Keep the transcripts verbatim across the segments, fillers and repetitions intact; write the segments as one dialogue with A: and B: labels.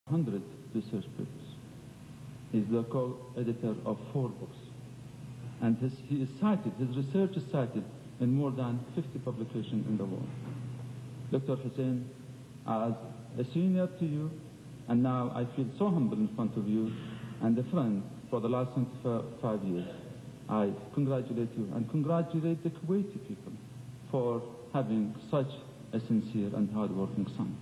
A: one hundred research papers. He's the co-editor of four books. And his, he is cited, his research is cited in more than fifty publications in the world. Doctor Hussein, as a senior to you, and now I feel so humble in front of you, and a friend for the last twenty-five years, I congratulate you and congratulate the Kuwaiti people for having such a sincere and hard-working son.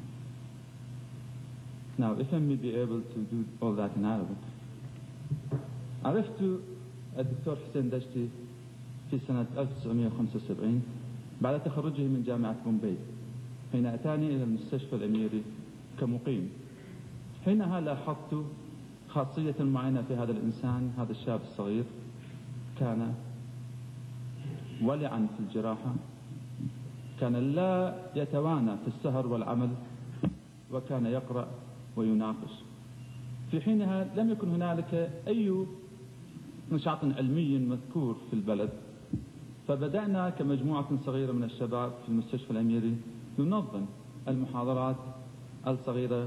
A: Now, if I may be able to do all that in Arabic. عرفت الدكتور حسين دشتي في سنة ألف وتسعمائة وخمسة وسبعين بعد تخرجه من جامعة بومبي، حين أتاني إلى المستشفى الأميري كمقيم. حينها لاحظت خاصية معينة في هذا الإنسان، هذا الشاب الصغير كان ولعا في الجراحة، كان لا يتوانى في السهر والعمل، وكان يقرأ ويناقش. في حينها لم يكن هنالك أي نشاط علمي مذكور في البلد، فبدأنا كمجموعة صغيرة من الشباب في المستشفى الأميري ننظم المحاضرات الصغيرة،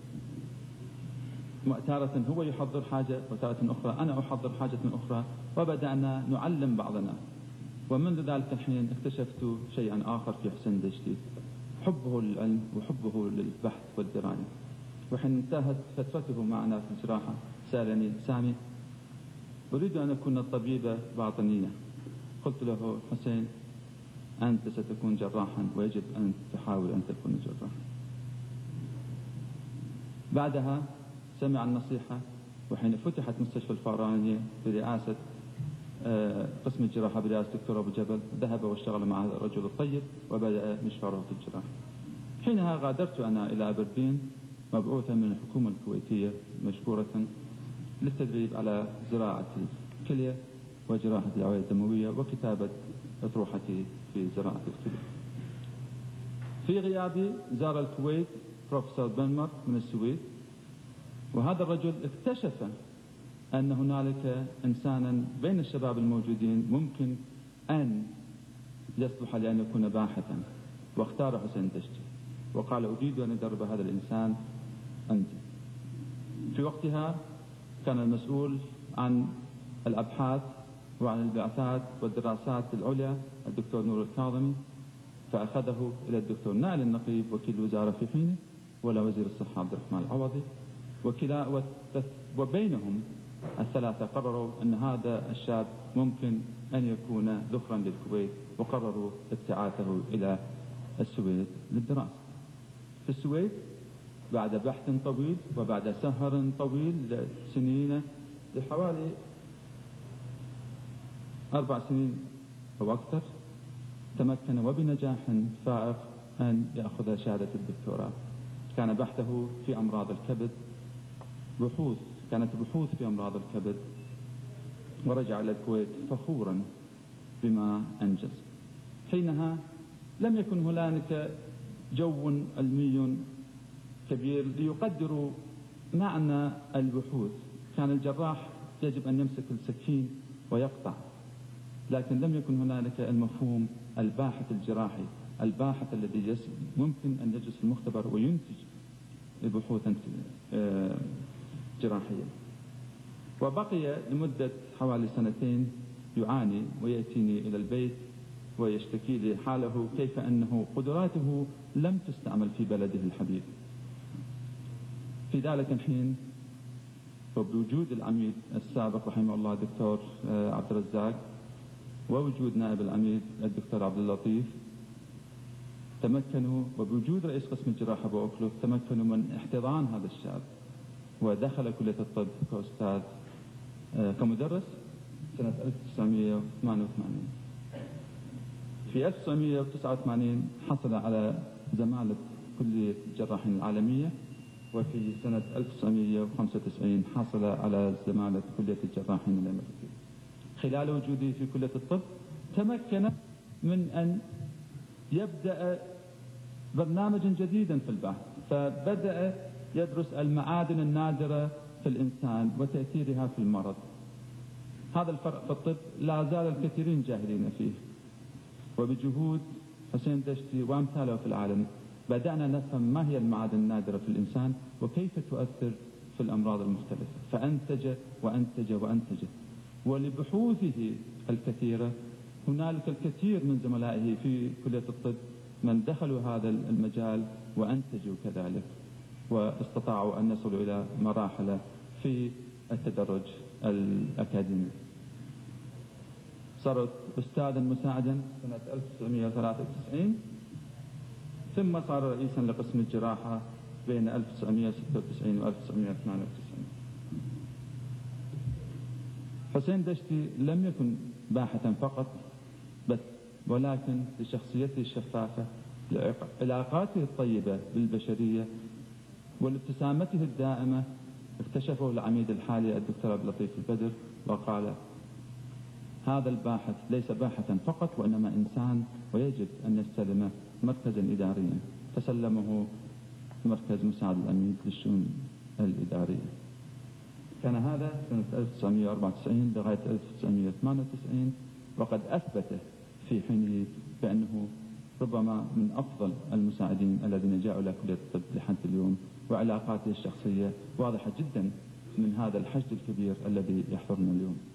A: تارة هو يحضر حاجة وتارة أخرى أنا أحضر حاجة أخرى، وبدأنا نعلم بعضنا. ومنذ ذلك الحين اكتشفت شيئا آخر في حسين دشتي، حبه للعلم وحبه للبحث والدراسة. وحين انتهت فترته معنا في الجراحة سألني: سامي، أريد أن أكون طبيبة باطنية. قلت له: حسين، أنت ستكون جراحا ويجب أن تحاول أن تكون جراحا. بعدها سمع النصيحة، وحين فتحت مستشفى الفارانية برئاسة قسم الجراحة برئاسة الدكتور أبو جبل، ذهب واشتغل مع هذا الرجل الطيب وبدأ مشواره في الجراحة. حينها غادرت أنا إلى أبردين مبعوثا من الحكومة الكويتية مشكورة للتدريب على زراعة الكلية وجراحة الأوعية الدموية وكتابة أطروحتي في زراعة الكلية. في غيابي زار الكويت بروفيسور بنمر من السويد، وهذا الرجل اكتشف أن هنالك إنسانا بين الشباب الموجودين ممكن أن يصلح لأن يكون باحثا، واختار حسين دشتي وقال: أريد أن أدرب هذا الإنسان عندي. في وقتها كان المسؤول عن الأبحاث وعن البعثات والدراسات العليا الدكتور نور الكاظمي، فأخذه إلى الدكتور نائل النقيب وكيل الوزارة في حينه، ولا وزير الصحة عبد الرحمن العوضي، وكلا وبينهم الثلاثة قرروا أن هذا الشاب ممكن أن يكون ذخرا للكويت، وقرروا ابتعاثه إلى السويد للدراسة. في السويد بعد بحث طويل وبعد سهر طويل سنين لحوالي أربع سنين أو أكثر، تمكن وبنجاح فائق أن يأخذ شهادة الدكتوراه. كان بحثه في أمراض الكبد، بحوث كانت بحوث في أمراض الكبد، ورجع إلى الكويت فخورا بما أنجز. حينها لم يكن هنالك جو علمي كبير ليقدروا معنى البحوث. كان الجراح يجب أن يمسك السكين ويقطع، لكن لم يكن هنالك المفهوم الباحث الجراحي، الباحث الذي ممكن أن يجلس في المختبر وينتج بحوثا جراحية. وبقي لمدة حوالي سنتين يعاني ويأتيني إلى البيت ويشتكي لي حاله، كيف أنه قدراته لم تستعمل في بلده الحبيب. في ذلك الحين وبوجود العميد السابق رحمه الله الدكتور عبد الرزاق، ووجود نائب العميد الدكتور عبد اللطيف، تمكنوا، وبوجود رئيس قسم الجراحة أبو أكلوف، تمكنوا من احتضان هذا الشاب، ودخل كلية الطب كأستاذ كمدرس سنة ألف وتسعمائة وثمانية وثمانين. في ألف وتسعمائة وتسعة وثمانين حصل على زمالة كلية الجراحين العالمية، وفي سنة ألف وتسعمائة وخمسة وتسعين حصل على زمالة كلية الجراحين الأمريكية. خلال وجودي في كلية الطب تمكن من أن يبدأ برنامجا جديدا في البحث، فبدأ يدرس المعادن النادرة في الإنسان وتأثيرها في المرض. هذا الفرق في الطب لا زال الكثيرين جاهلين فيه، وبجهود حسين دشتي وأمثاله في العالم بدأنا نفهم ما هي المعادن النادرة في الإنسان وكيف تؤثر في الأمراض المختلفة، فأنتج وأنتج وأنتج. ولبحوثه الكثيرة هنالك الكثير من زملائه في كلية الطب من دخلوا هذا المجال وأنتجوا كذلك، واستطاعوا أن يصلوا إلى مراحل في التدرج الأكاديمي. صرت أستاذا مساعدا سنة ألف وتسعمائة وثلاثة وتسعين، ثم صار رئيسا لقسم الجراحة بين ألف وتسعمائة وستة وتسعين و ألف وتسعمائة وثمانية وتسعين. حسين دشتي لم يكن باحثا فقط بس، ولكن لشخصيته الشفافة، لعلاقاته الطيبة بالبشرية، ولابتسامته الدائمة، اكتشفه العميد الحالي الدكتور عبد اللطيف البدر وقال: هذا الباحث ليس باحثا فقط وإنما إنسان، ويجب أن يستلم مركزا إداريا. فسلمه مركز مساعد العميد للشؤون الإدارية. كان هذا سنة ألف وتسعمائة وأربعة وتسعين لغاية ألف وتسعمائة وثمانية وتسعين، وقد أثبت في حينه بأنه ربما من أفضل المساعدين الذين جاءوا إلى كلية الطب لحد اليوم، وعلاقاته الشخصية واضحة جدا من هذا الحشد الكبير الذي يحضرنا اليوم.